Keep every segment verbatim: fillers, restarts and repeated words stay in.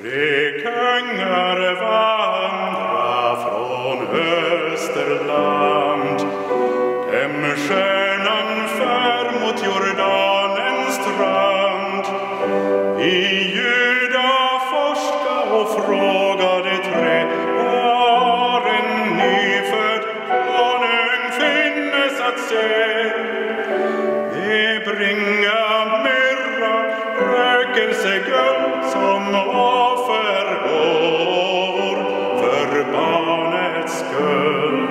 Tre kungar vandra från Österland. Dem stjärnan fär mot Jordanens strand. I Juda forska och fråga de tre, var en nyfödd konung finnes att se. De bringa myrra, rökelse, guld som offergåvor för barnets skull.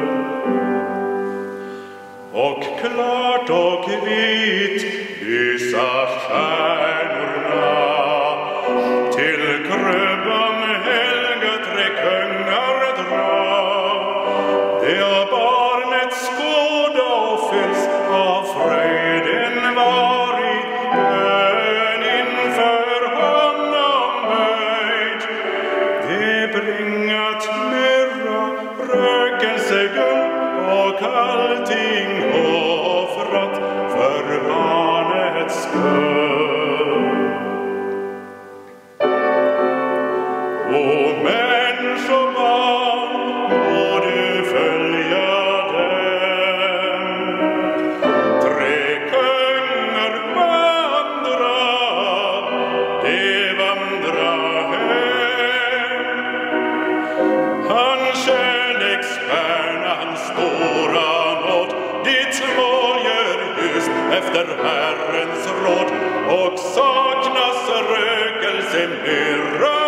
Och klart och vitt lysa stjärnorna, till krubban helga tre kungar dra. Det av barnet skåda och fylls av fröjden varit, bön inför honom böjd. Det bringat myrra, rökelse, guld och allting offrat för barnets skull. O människobarn, må du följa dem. Tre kungar vandra, de vandra hem. Hans kärleksstjärna, hans stora nåd, ditt mål gör just efter Herrens råd. Och saknas rökelse, myrra